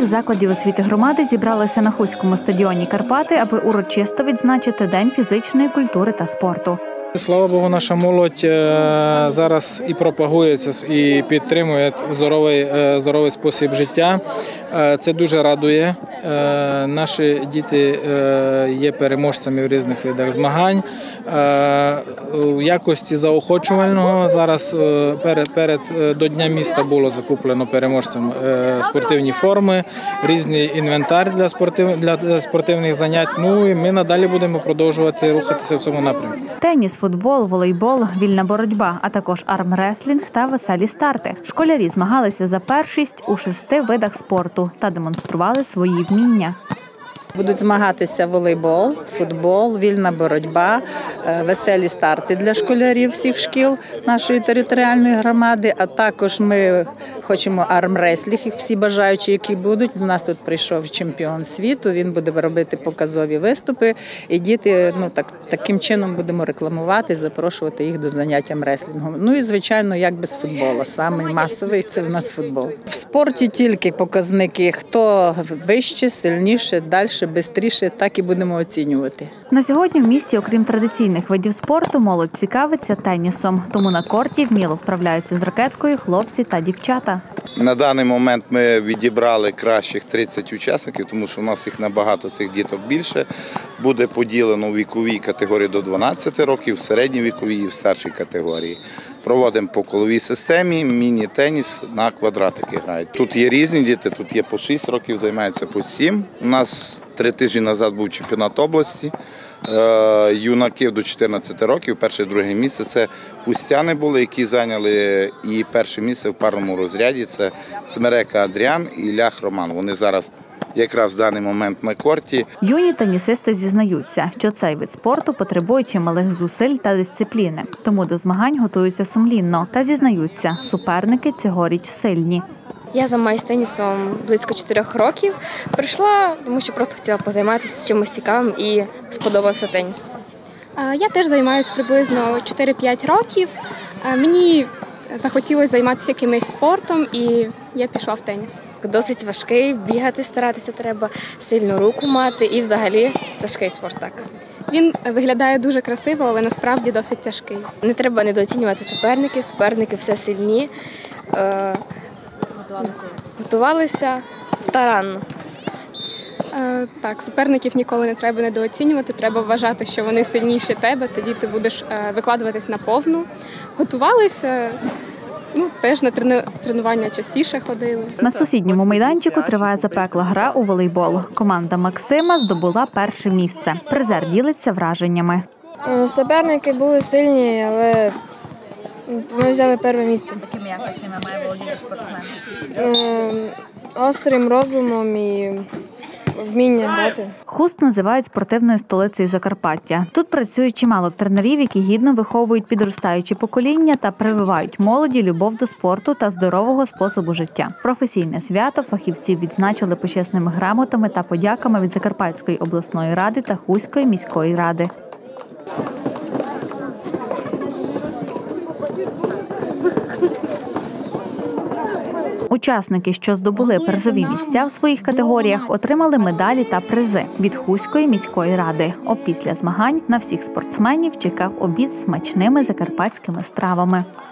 Команди закладів освіти громади зібралися на Хуському стадіоні «Карпати», аби урочисто відзначити День фізичної культури та спорту. Слава Богу, наша молодь зараз і пропагується, і підтримує здоровий спосіб життя. Це дуже радує. Наші діти є переможцями в різних видах змагань. У якості заохочувального зараз до Дня міста було закуплено переможцям спортивні форми, різний інвентар для спортивних занять. Ну і ми надалі будемо продовжувати рухатися в цьому напрямку. Теніс, футбол, волейбол, вільна боротьба, а також армреслінг та веселі старти. Школярі змагалися за першість у 6 видах спорту та демонстрували свої вміння. Будуть змагатися волейбол, футбол, вільна боротьба, веселі старти для школярів всіх шкіл нашої територіальної громади, а також ми хочемо армреслінг, всі бажаючі, які будуть. У нас тут прийшов чемпіон світу, він буде робити показові виступи, і діти таким чином будемо рекламувати, запрошувати їх до занять армреслінгом. Ну і, звичайно, як без футболу, самий масовий – це в нас футбол. В спорті тільки показники, хто вище, сильніше, далі, швидше, так і будемо оцінювати. На сьогодні в місті, окрім традиційних видів спорту, молодь цікавиться тенісом. Тому на корті вміло вправляються з ракеткою хлопці та дівчата. На даний момент ми відібрали кращих 30 учасників, тому що у нас їх набагато, цих діток більше. Буде поділено у віковій категорії до 12 років, в середній віковій і в старшій категорії. Проводимо по коловій системі, міні-теніс на квадратики грають. Тут є різні діти, тут є по 6 років, займаються по 7. У нас 3 тижні назад був чемпіонат області. Юнаків до 14 років, перше, друге місце. Це устяни були, які зайняли і перше місце в парному розряді. Це Смерека Адріан і Лях Роман. Вони зараз якраз в даний момент на корті. Юні тенісисти зізнаються, що цей вид спорту потребує чималих зусиль та дисципліни. Тому до змагань готуються сумлінно. Та зізнаються, суперники цьогоріч сильні. Я займаюся тенісом близько 4 років. Прийшла, тому що просто хотіла позайматися чимось цікавим і сподобався теніс. Я теж займаюся приблизно 4-5 років. Мені захотілося займатися якимось спортом і я пішла в теніс. Досить важкий, бігати старатися треба, сильну руку мати і взагалі тяжкий спорт. Так. Він виглядає дуже красиво, але насправді досить тяжкий. Не треба недооцінювати суперники все сильні. Готувалися старанно. Так, суперників ніколи не треба недооцінювати, треба вважати, що вони сильніші тебе, тоді ти будеш викладуватись на повну. Готувалися, теж на тренування частіше ходили. На сусідньому майданчику триває запекла гра у волейбол. Команда Максима здобула перше місце. Призер ділиться враженнями. Суперники були сильні, але ми взяли перше місце. Якими якостями має володіти спортсмен? Острим розумом і вміння грати. Хуст називають спортивною столицею Закарпаття. Тут працює чимало тренерів, які гідно виховують підростаючі покоління та прививають молоді любов до спорту та здорового способу життя. Професійне свято фахівців відзначили почесними грамотами та подяками від Закарпатської обласної ради та Хуської міської ради. Учасники, що здобули призові місця в своїх категоріях, отримали медалі та призи від Хуської міської ради. Опісля змагань на всіх спортсменів чекав обід з смачними закарпатськими стравами.